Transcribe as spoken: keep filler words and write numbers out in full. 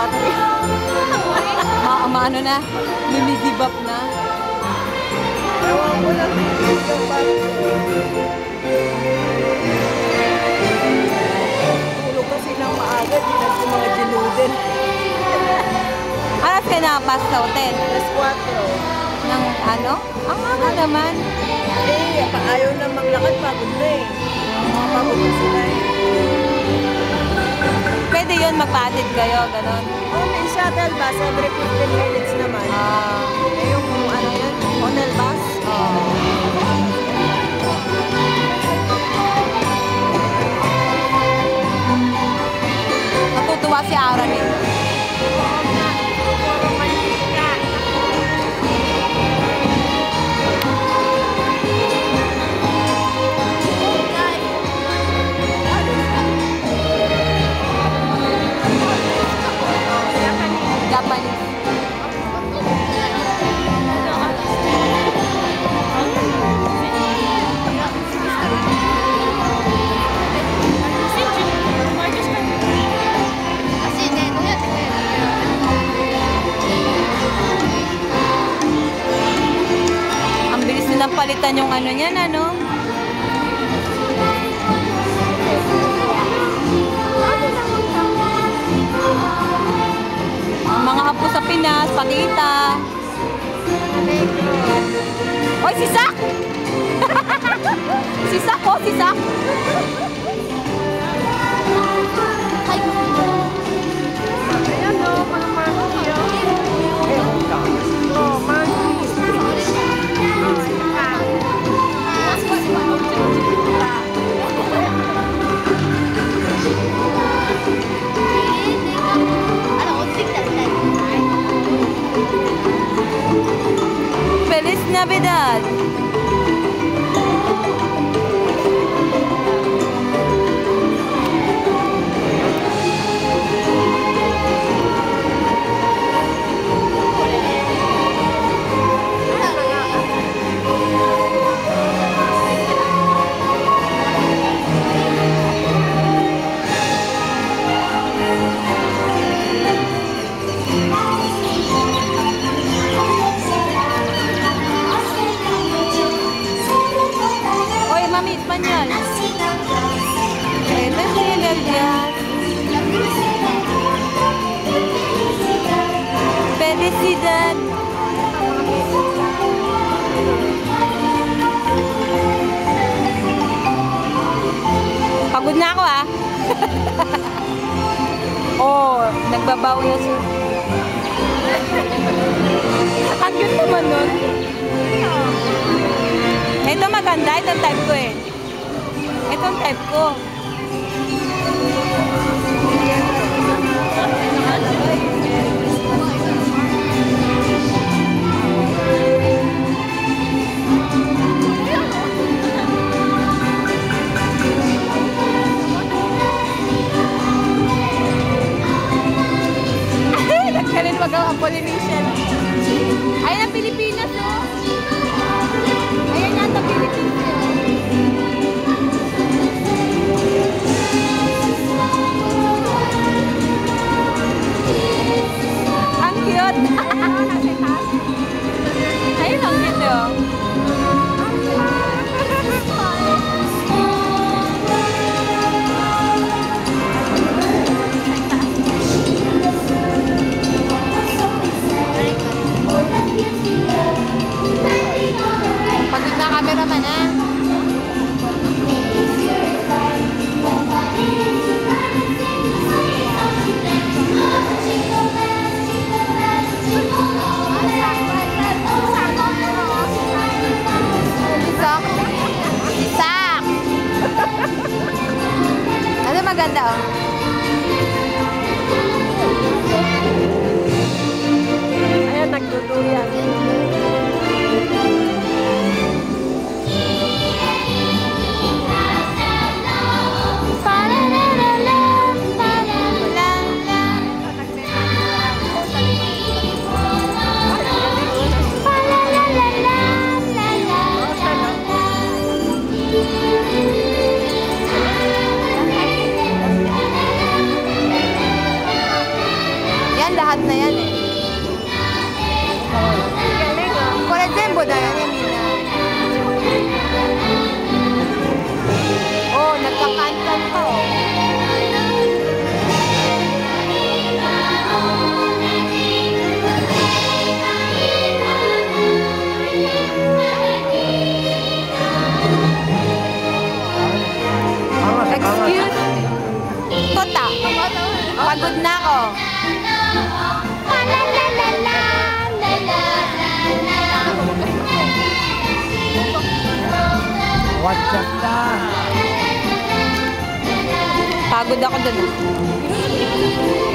battery. Ma maano na, lumigib up na. Ewan ko lang yung battery. Tulog kasi ng maaga, di na yung mga dinudin. Alas ka nakapas sa hotel? alas kwatro. Ng ano? Ang aga naman. Eh, ayaw na maglakad, pagod na eh. Mga pagod na sila eh. Pwede yun, magpatid kayo, ganon. Oh, may shuttle bus, every fifteen minutes naman. Ah, Eh, yung ano yun, hotel bus. oo. Natutuwa si Aaron eh. Japanese. Ang bilis nilang palitan yung ano niyan, ano? Ang mga apo sa Pinas, pakita. Oy, si Sak! Si Sak, oh, si Sak! Ayan o, mga monkey o. Oh, monkey. Feliz Navidad! Oy, Mami, Espanyol! Ito si Nelvias. Felicidad! Pagod na ako ah. Oh, nagbabaw na siya. Ang cute naman nun. Ito maganda, itong type ko eh. Itong type ko. Nagkaroon wag ang Polynesian. Ayun ang Pilipinas oh. Ayan yata Pilipinas oh. Ang cute. Ayun ang cute oh. Pagod na cameraman ah. Yan, lahat na yan eh. Galing ah. Korejembo na yan, Emina. Oh, nagkakantan pa oh. Excuse? Tota. Pagod na ako. What's up na? Pagod ako dun. ah.